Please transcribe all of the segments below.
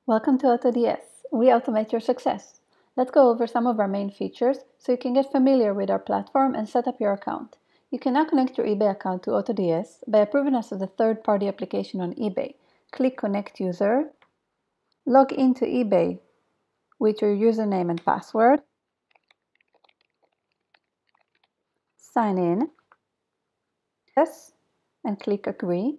Welcome to AutoDS. We automate your success. Let's go over some of our main features so you can get familiar with our platform and set up your account. You can now connect your eBay account to AutoDS by approving us as a third-party application on eBay. Click Connect User, log into eBay with your username and password, sign in, yes, and click Agree.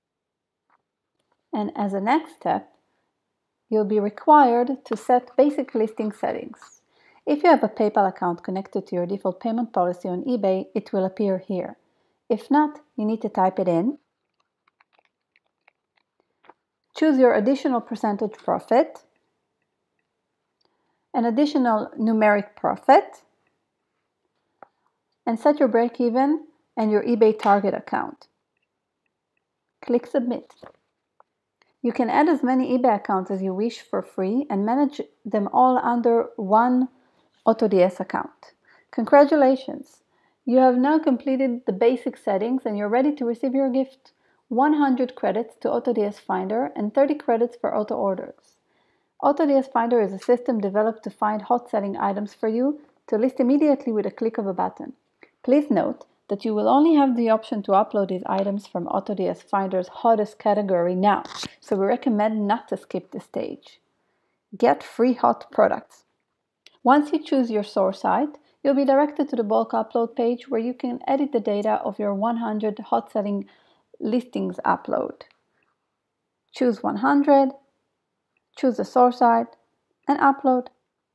And as a next step, you'll be required to set basic listing settings. If you have a PayPal account connected to your default payment policy on eBay, it will appear here. If not, you need to type it in. Choose your additional percentage profit, an additional numeric profit, and set your break-even and your eBay target account. Click Submit. You can add as many eBay accounts as you wish for free and manage them all under one AutoDS account. Congratulations! You have now completed the basic settings and you're ready to receive your gift. 100 credits to AutoDS Finder and 30 credits for auto orders. AutoDS Finder is a system developed to find hot-selling items for you to list immediately with a click of a button. Please note that you will only have the option to upload these items from AutoDS Finder's hottest category now, so we recommend not to skip this stage. Get free hot products. Once you choose your source site, you'll be directed to the bulk upload page where you can edit the data of your 100 hot-selling listings upload. Choose 100, choose the source site, and upload.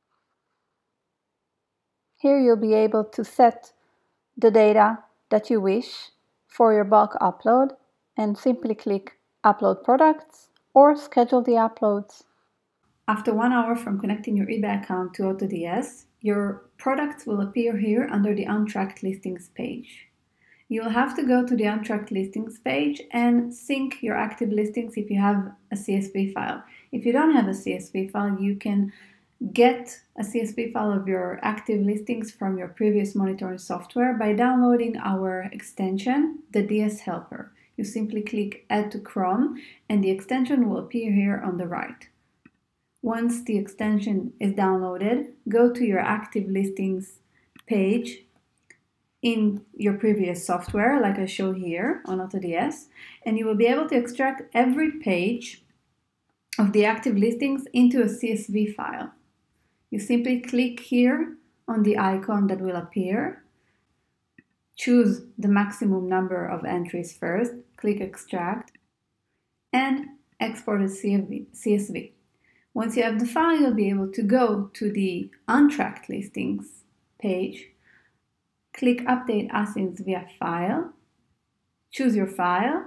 Here you'll be able to set the data that you wish for your bulk upload and simply click Upload Products or schedule the uploads. After 1 hour from connecting your eBay account to AutoDS, your products will appear here under the Untracked Listings page. You'll have to go to the Untracked Listings page and sync your active listings if you have a CSV file. If you don't have a CSV file, you can get a CSV file of your active listings from your previous monitoring software by downloading our extension, the DS Helper. You simply click Add to Chrome and the extension will appear here on the right. Once the extension is downloaded, go to your active listings page in your previous software, like I show here on AutoDS, and you will be able to extract every page of the active listings into a CSV file. You simply click here on the icon that will appear, choose the maximum number of entries first, click Extract, and export as CSV. Once you have the file, you'll be able to go to the Untracked Listings page, click Update Asins via File, choose your file,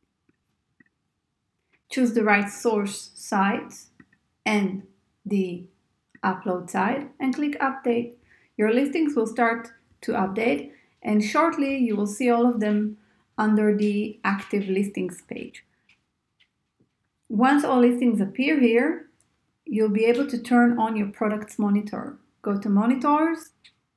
choose the right source site and the upload side, and click Update. Your listings will start to update, and shortly you will see all of them under the Active Listings page. Once all listings appear here, you'll be able to turn on your products monitor. Go to Monitors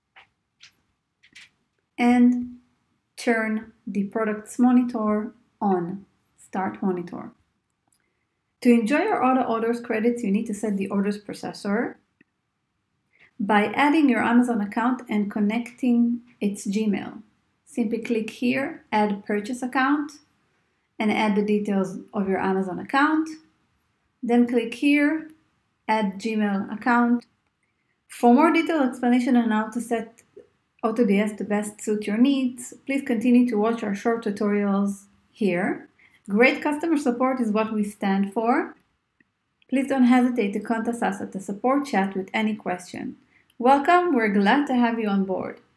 and turn the products monitor on. Start monitor. To enjoy your auto orders credits, you need to set the orders processor by adding your Amazon account and connecting its Gmail. Simply click here, Add Purchase Account, and add the details of your Amazon account. Then click here, Add Gmail account. For more detailed explanation on how to set AutoDS to best suit your needs, please continue to watch our short tutorials here. Great customer support is what we stand for. Please don't hesitate to contact us at the support chat with any question. Welcome, we're glad to have you on board.